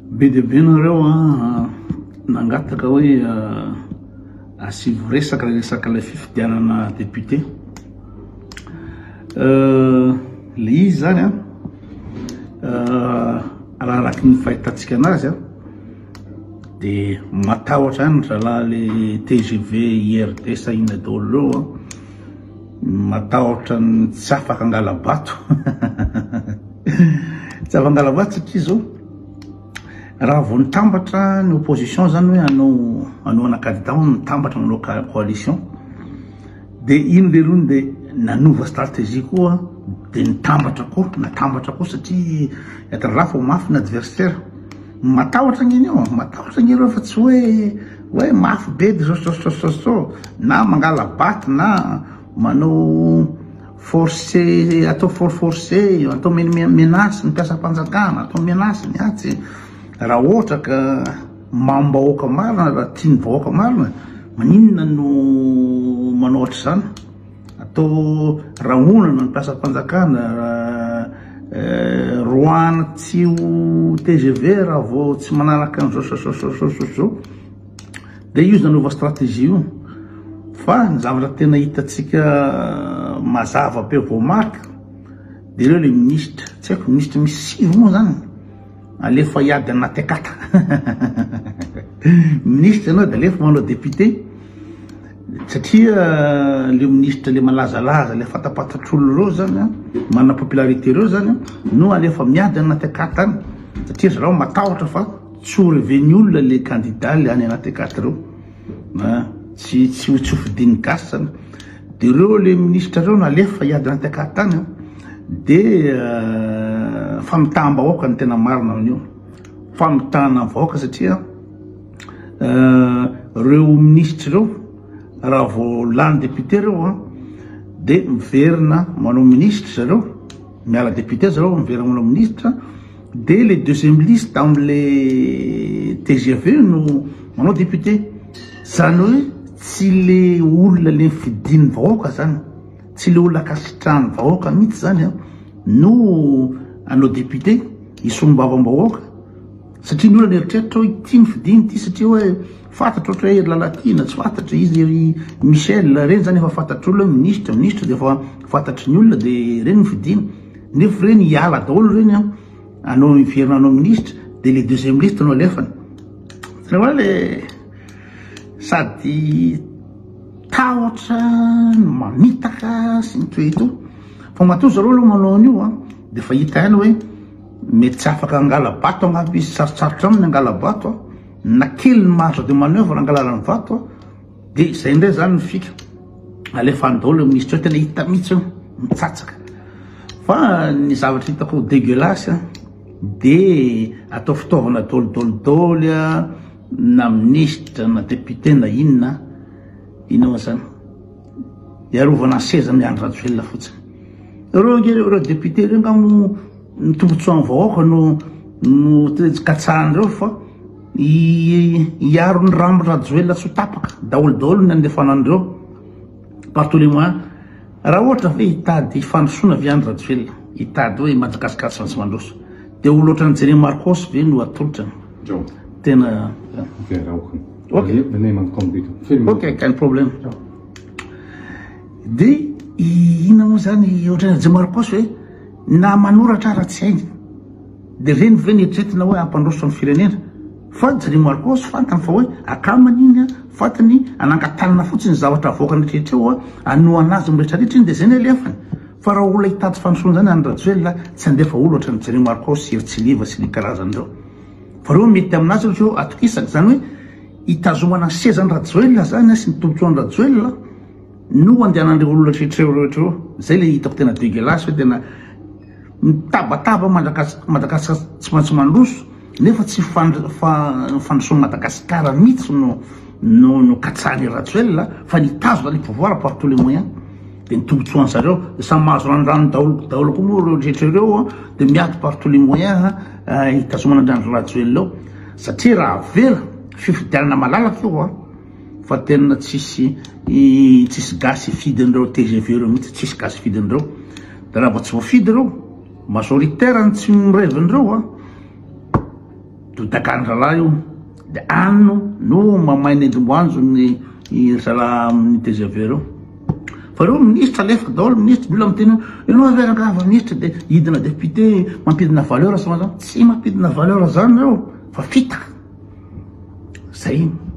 be de be nareo nangataka hoe asivy resaka la fifidianana député. Le izy zany araky ny fahitatsika anazy de matahotra any zalahy le TGV IRD sahina daholo reo matahotra ny tsy afaka angala bato tsy afaka angala bato satria zao raha vao nitambatra ny opposition zany hoe anao ana-candidat nitambatra manao coalition de ino le rony de nanova stratégie koa de natambatra koa satria etanraha fa mafy ny adversaire matahotra ngeny eo matahotra ngeny reo fa tsy hoe mafy be de so na mangala baty na manao forcé atao forcé atao menace ny mpiasam-panjakana atao menace ny atsy raha ohatra ka mambahoaka marina raha tiany vahoaka marina maninona no manao ohatra zany atao rahonana ny mpiasam-panjakana roana tsio TGV raha vao tsy manaraka an'izao de io nanova stratégie io fa ny zavatra tena hitatsika mazava be vao marika de reo le ministre tsy haiko ministre misy sivy moa zany alefa iady anaty akata ministre anao de alefa manao député satria le ministre le malazalaza le fatapatatr'olo reo zany mana popularité reo zany no alefa miady anaty akata any satria zareo matahotra fa tsy ho reveny olona le candidat le any anaty akata reo tsy fidiny gasy zany de reo le ministre reo nalefa iady anaty akata any de famitaham vahoaka ny tena marina amin'io famitahana vahoaka satria reo ministre reo raha vao lany député reo de miverina manao ministre zareo miala député zareo miverina manao ministre de le deuxième liste am'le TGV no manao député zany hoe tsy le olona le fidiny vahoaka zany tsy le olona kasitrahany vahoaka mihitsy zany no anao député isombavambahoaka satria ny olona eritreritra hoe ity mifidiny ity satria hoe fantatra ohatra hoe Lalatina tsy fantatra izy Michel reny zany efa fantatr'olona ministre de efa fantatry ny olona de reny mifidiny nefa reny hiala daholo reny anao miverina anao ministre de le deuxième liste anao alefany zany hoe le sady tahotra mamitaka sy ny toeto fa matoa zareo aloha manao an'io de fa hita ihany hoe mety tsy afaka angala bato agnaby izy sarotsarotra aminy angala bato na kely ny marge de manœuvre angalalany vato de zay ndray zany ny fika alefany daholo ministre hoe tena hita mihitsy mitsatsaka fa ny zavatra hitako dégueulasse de atao fitaovana daholo na ministre na député na inona zany iarovana seza amin'ny andro rajoelona fotsiny reo député reo ngamo nitombotsoany vahoaka no katsahany reo fa iaro ny ramo rajoelona tsy ho tapaka daholo ny andefanan'ireo partout les moyens raha ohatra hoe hitady fandrosoana avy andro rajoelona hitady hoe Madagasikara tsy maintsy mandroso de olo ohatra ny Jéré Marcos ve no atolotra tena ok kein problème de ina moa zany ohatra ny Jéré Marcos hoe na manoratra raha tsy hainy de reny ve nieritrretina hoe ampandroso amin'ny firenena fa Jéré Marcos fantany fa hoe akamany iny fantany anangatalana fotsiny zavatra avoakany rehetra eo anoana azy mirehetrarehetra iny de zay ny alefany fa raha olona hitady fandrosoana zany any rajoelona tsy andefa olo ohatra ny Jéré Marcos Eritsiliva sy ny karazan'ireo fa reo mety aminazy ohatra hoe atokisaka zany hoe hitazomana sezany rajoelona zany sy ny tombotsoany rajoelona no andehanan'ireo olona rehetra zay le hitako tena dégueulasse hoe tena mitabataba Madagasikara tsy maintsy mandroso nefa tsy fandrosoana Madagasikara mihitsy no katsahany rajoelona fa nitazona le pouvoir par tous les moyens de nitombotsoany zareo samy mahazo ranodrano daholo koa moa reo rehetrareo de miady par tous les moyens hitazomana andrandro rajoelona satria raha vera fifidianana malalaka io fa tena tsisy gasy fidin'ireo TGV reo mihitsy tsisy gasy fidin'ireo de raha vao tsy voafidy reo majoritaire ny tsy mirevindreo dotakan'nyralahy io de ano no mamainy endomboanjo ny zala amin'ny TGV reo fa reo ministre alefa daholo ministre mila miteny ianao averangava ministre de hidina député mampidina valeur sa mazany tsy mampidina valeur zany reo fa fitaka zay